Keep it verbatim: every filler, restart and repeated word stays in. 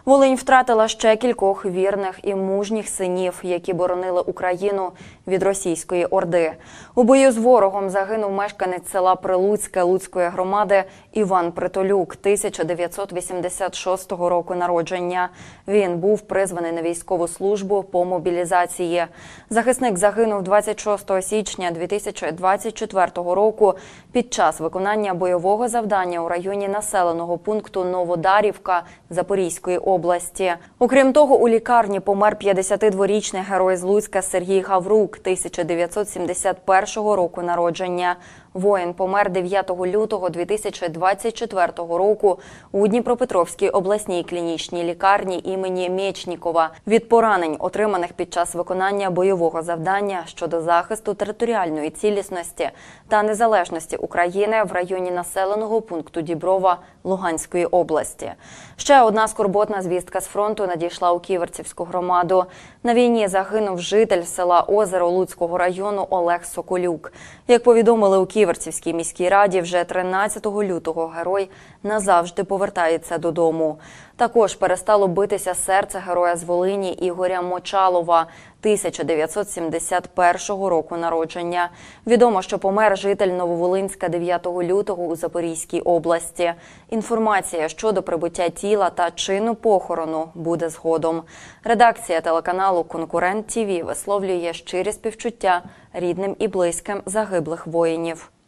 Волинь втратила ще кількох вірних і мужніх синів, які боронили Україну від російської орди. У бою з ворогом загинув мешканець села Прилуцьке Луцької громади Іван Притулюк, тисяча дев'ятсот вісімдесят шостого року народження. Він був призваний на військову службу по мобілізації. Захисник загинув двадцять шостого січня дві тисячі двадцять четвертого року під час виконання бойового завдання у районі населеного пункту Новодарівка Запорізької області. Окрім того, у лікарні помер п'ятдесятидворічний герой з Луцька Сергій Гаврук, тисяча дев'ятсот сімдесят першого року народження. Воїн помер дев'ятого лютого дві тисячі двадцять четвертого року у Дніпропетровській обласній клінічній лікарні імені Мєчнікова від поранень, отриманих під час виконання бойового завдання щодо захисту територіальної цілісності та незалежності України в районі населеного пункту Діброва Луганської області. Ще одна скорботна звістка з фронту надійшла у Ківерцівську громаду. На війні загинув житель села Озеро Луцького району Олег Соколюк. Як повідомили у Ківерцівській міській раді, вже тринадцятого лютого герой назавжди повертається додому. Також перестало битися серце героя з Волині Ігоря Мочалова, тисяча дев'ятсот сімдесят першого року народження. Відомо, що помер житель Нововолинська дев'ятого лютого у Запорізькій області. Інформація щодо прибуття тіла та чину похорону буде згодом. Редакція телеканалу «Конкурент ТІВІ» висловлює щирі співчуття рідним і близьким загиблих воїнів.